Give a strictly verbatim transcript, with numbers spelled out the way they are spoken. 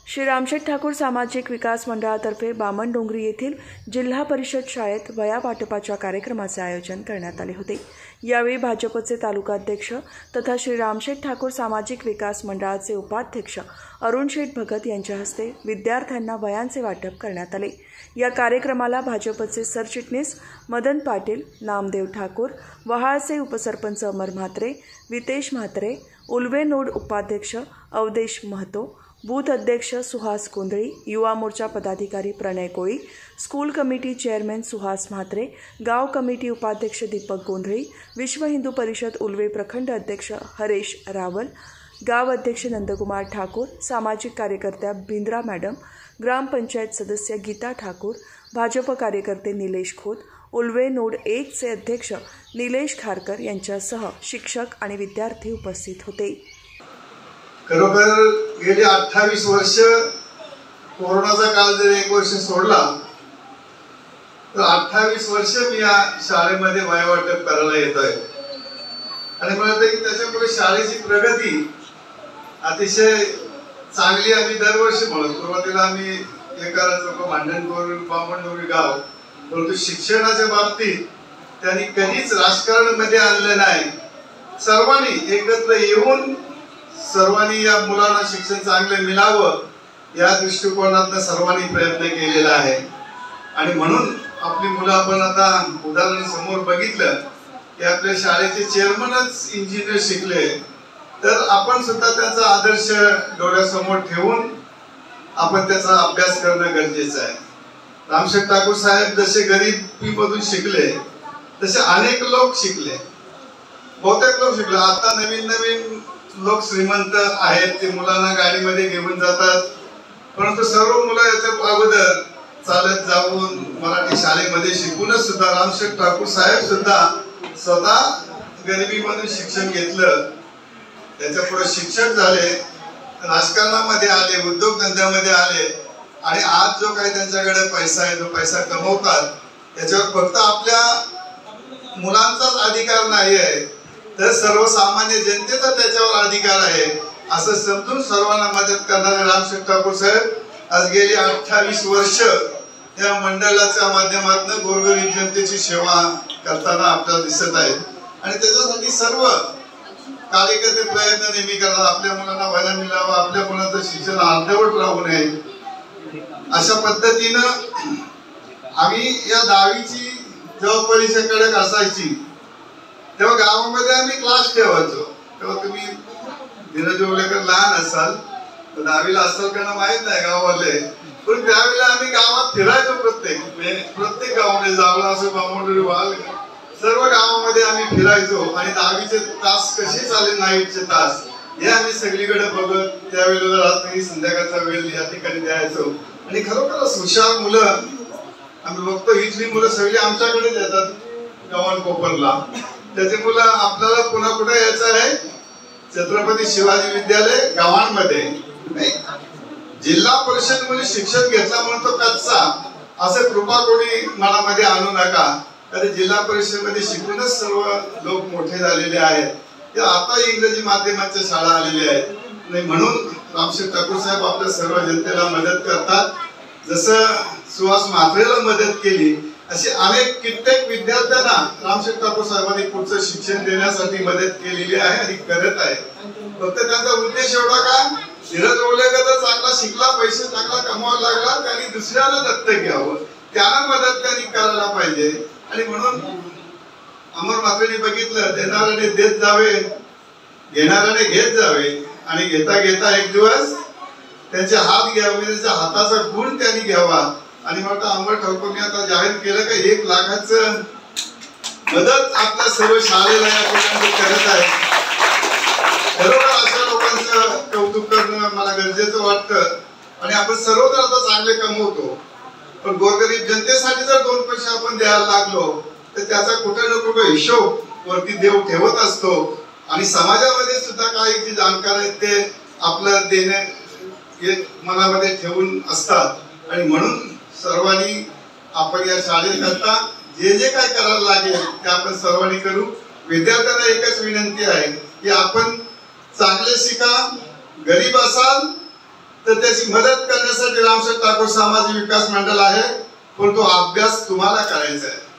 श्री रामशेठ ठाकूर सामाजिक विकास मंडळातर्फे बामणडोंगरी येथील जिल्हा परिषद शाळेत वया वाटपाच्या कार्यक्रमाचे आयोजन करण्यात आले होते। यावेळी भाजपचे तालुकाध्यक्ष तथा श्री रामशेठ ठाकूर सामाजिक विकास मंडळाचे उपाध्यक्ष अरुण शेठ भगत यांच्या हस्ते विद्यार्थ्यांना वयांचे वाटप करण्यात आले। या कार्यक्रमाला भाजपचे सरचिटणीस मदन पाटील, नामदेव ठाकूर, वहाळचे उपसरपंच अमर म्हात्रे, वितेश म्हात्रे, उल्वे नोड उपाध्यक्ष अवधेश महतो, बूथ अध्यक्ष सुहास कोंदळी, युवा मोर्चा पदाधिकारी Pranay Koli, school committee chairman Suhas Mhatre, गाव कमिटी उपाध्यक्ष दीपक गोंधळी, विश्व हिंदू परिषद उल्वे प्रखंड अध्यक्ष हरेश रावल, गाव अध्यक्ष नंदकुमार ठाकूर, सामाजिक कार्यकर्त्या बिंद्रा मॅडम, ग्रामपंचायत सदस्य गीता ठाकूर, भाजप कार्यकर्ते निलेश खोत, उल्वे नोड एकचे अध्यक्ष निलेश खारकर यांच्यासह शिक्षक आणि विद्यार्थी उपस्थित होते। खरोखर गेली अठ्ठावीस वर्ष कोरोनाचा काळ जर एक वर्ष सोडला तर अठ्ठावीस वर्ष मी या शाळेमध्ये वयवाटप करायला येतोय आणि मला वाटतं की त्याच्यामुळे शाळेची प्रगती अतिशय चांगली आम्ही दरवर्षी म्हणतो। सुरुवातीला आम्ही एकारा चौक भांडण करून बामणडोंगरी गाव, परंतु शिक्षणाच्या बाबतीत त्यांनी कधीच राजकारणामध्ये आणलं नाही। सर्वांनी एकत्र येऊन सर्वांनी या मुलांना शिक्षण चांगले मिळावं या दृष्टिकोनातून सर्वांनी प्रयत्न केलेला आहे आणि म्हणून आपली मुलं आपण आता उदाहरण समोर बघितलं की आपल्या शाळेचे चेअरमनच इंजिनियर शिकले, तर आपण सुद्धा त्याचा आदर्श डोळ्यासमोर ठेवून आपण त्याचा अभ्यास करणं गरजेचं आहे। रामशेठ ठाकूर साहेब जसे गरिबीमधून शिकले तसे अनेक लोक शिकले, बहुतेक लोक शिकले। आता नवीन नवीन लोक श्रीमंत आहेत, ते मुलांना गाडीमध्ये घेऊन जातात, परंतु सर्व मुलं याच्या अगोदर चालत जाऊन मराठी शाळेमध्ये शिकूनच सुद्धा रामशेठ ठाकूर साहेब सुद्धा स्वतः गरिबीमधून शिक्षण घेतलं, त्याच्या पुढे शिक्षक झाले, राजकारणामध्ये आले, उद्योगधंद्यामध्ये आले आणि आज जो काही त्यांच्याकडे पैसा आहे, जो पैसा कमवतात, त्याच्यावर फक्त आपल्या मुलांचाच अधिकार नाही आहे तर सर्वसामान्य जनतेचा त्याच्यावर अधिकार आहे असं समजून सर्वांना मदत करणारे रामशेठ ठाकूर साहेब आज गेली अठ्ठावीस वर्ष या मंडळाच्या माध्यमातून गोरगरीब जनतेची सेवा करताना आपल्याला दिसत आहेत आणि त्याच्यासाठी सर्व कार्यकर्ते प्रयत्न नेहमी करतात, आपल्या मुलांना वया मिळावं, आपल्या मुलांचं शिक्षण अर्धवट राहू नये। अशा पद्धतीनं आम्ही या दहावीची जेव्हा परीक्षा कडक असायची तेव्हा गावामध्ये आम्ही क्लास ठेवायचो। तेव्हा तुम्ही धीरज ओवलेकर लहान असाल तर दहावीला असाल का माहित नाही गावाले, पण त्यावेळेला आम्ही गावात फिरायचो, प्रत्येक प्रत्येक गावामध्ये जावला असं बामणडोंगरी वाल सर्व गावामध्ये आम्ही फिरायचो आणि दहावीचे तास कसे चालले, नाईटचे तास हे आम्ही सगळीकडे बघत त्यावेळेला रात्री संध्याकाळचा वेळ या ठिकाणी द्यायचो आणि खरोखरच हुशार मुलं आम्ही बघतो, इथली मुलं सगळी आमच्याकडेच येतात गव्हाण कोपरला। त्याचे मुलं आपल्याला पुन्हा कुठे यायचं आहे, छत्रपती शिवाजी विद्यालय गव्हाण मध्ये नाही, जिल्हा परिषद मध्ये शिक्षण घेतला म्हणून तो कच्चा असं कृपा कोणी मनामध्ये आणू नका, कारण जिल्हा परिषद मध्ये शिकूनच सर्व लोक मोठे झालेले आहेत। आता इंग्रजी माध्यमाच्या शाळा आलेल्या आहेत नाही, म्हणून रामशेठ ठाकूर साहेब आपल्या सर्व जनतेला मदत करतात। जसं सुहास म्हात्रेला मदत केली अशी अनेक कित्येक विद्यार्थ्यांना रामशेठ ठाकूर साहेबांनी पुढचं शिक्षण देण्यासाठी मदत केलेली आहे आणि करत आहे। फक्त त्यांचा उद्देश एवढा का, धीरज ओवलेकर तर चांगला शिकला, पैसे चांगला कमवायला लागला, त्यांनी दुसऱ्याला दत्तक घ्यावं, त्यांना मदत त्यांनी करायला पाहिजे आणि म्हणून अमर म्हात्रेंनी बघितलं, देणाऱ्याने देत जावे, घेणाऱ्याने घेत जावे आणि घेता घेता एक दिवस त्यांचे हात घ्यावे, त्यांच्या हाताचा गुण त्यांनी घ्यावा आणि म्हणता अमर ठाकूरने आता जाहीर केलं का एक लाखाचं मदत आपल्या सर्व शाळेला या ठिकाणी करत आहे। बरोबर अशा लोकांचं कौतुक करणं मला गरजेचं वाटतं आणि आपण सर्वत्र आता चांगले कमवतो, पण गोरगरीब जनतेसाठी जर दोन पैसे आपण द्यायला लागलो तर त्याचा कुठे ना कुठे हिशोब वरती देव ठेवत असतो आणि समाजामध्ये सुद्धा काही जे जाणकार आहेत ते आपलं देणे हे मनामध्ये ठेवून असतात आणि म्हणून सर्वांनी आपण या शाळेकरता जे जे काय करायला लागेल ते आपण सर्वांनी करू। विद्यार्थ्यांना एकच विनंती आहे की आपण चांगले शिका, गरीब असाल तर त्याची मदत करण्यासाठी रामशेठ ठाकूर सामाजिक विकास मंडळ आहे, पण तो अभ्यास तुम्हाला करायचा आहे।